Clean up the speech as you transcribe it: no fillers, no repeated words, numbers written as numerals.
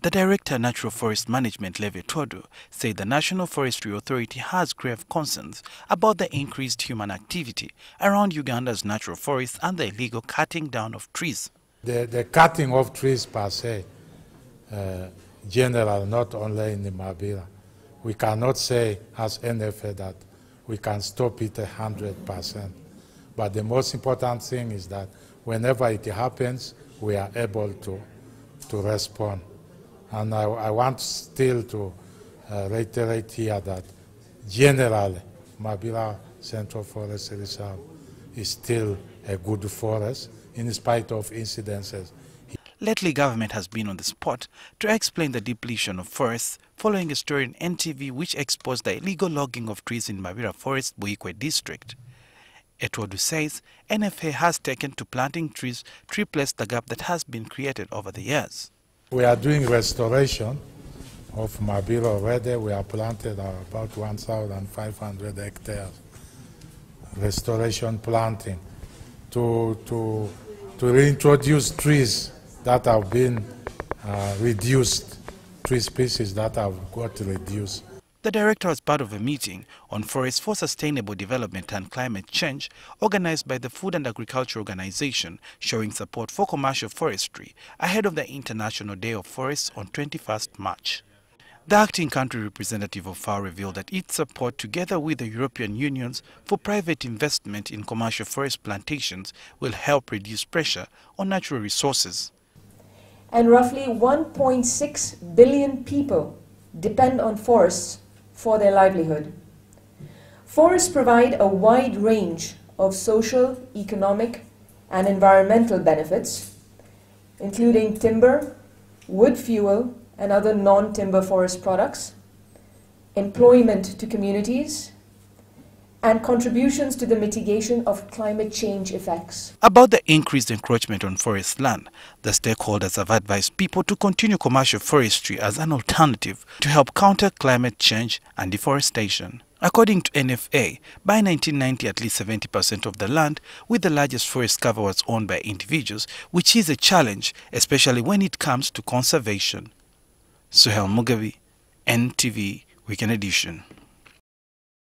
The Director, Natural Forest Management, Levi Todo, said the National Forestry Authority has grave concerns about the increased human activity around Uganda's natural forests and the illegal cutting down of trees. The cutting of trees per se, general, not only in the Mabira. We cannot say as NFA that we can stop it 100%. But the most important thing is that whenever it happens, we are able to respond. And I want still to reiterate here that generally, Mabira Central Forest Reserve is still a good forest in spite of incidences. Lately, government has been on the spot to explain the depletion of forests following a story in NTV which exposed the illegal logging of trees in Mabira Forest, Buikwe district. Etwodu says NFA has taken to planting trees to replace the gap that has been created over the years. We are doing restoration of Mabira already. We have planted about 1,500 hectares. Restoration planting to reintroduce trees that have been reduced, tree species that have got reduced. The director was part of a meeting on forests for sustainable development and climate change organized by the Food and Agriculture Organization, showing support for commercial forestry ahead of the International Day of Forests on 21st March. The acting country representative of FAO revealed that its support, together with the European Union's for private investment in commercial forest plantations, will help reduce pressure on natural resources. And roughly 1.6 billion people depend on forests for their livelihood. Forests provide a wide range of social, economic, and environmental benefits, including timber, wood fuel, and other non-timber forest products, employment to communities, and contributions to the mitigation of climate change effects. About the increased encroachment on forest land, the stakeholders have advised people to continue commercial forestry as an alternative to help counter climate change and deforestation. According to NFA, by 1990 at least 70% of the land with the largest forest cover was owned by individuals, which is a challenge, especially when it comes to conservation. Suhel Mugabe, NTV, Weekend Edition.